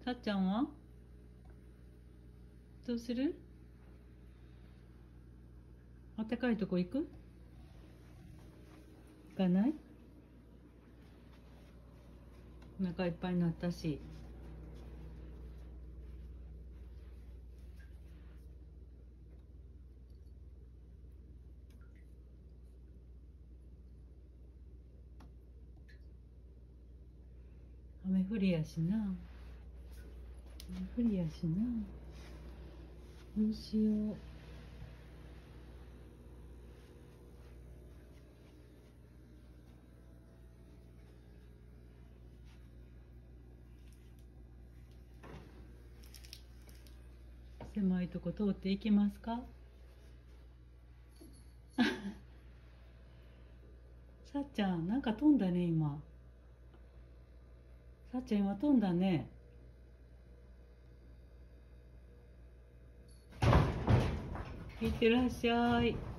さっちゃんはどうする？あったかいとこ行く？行かない？お腹いっぱいになったし。雨降りやしな。雨降りやしな。どうしよう。狭いとこ通っていきますか？さっちゃん、なんか飛んだね、今。さっちゃん、今飛んだね。いってらっしゃい。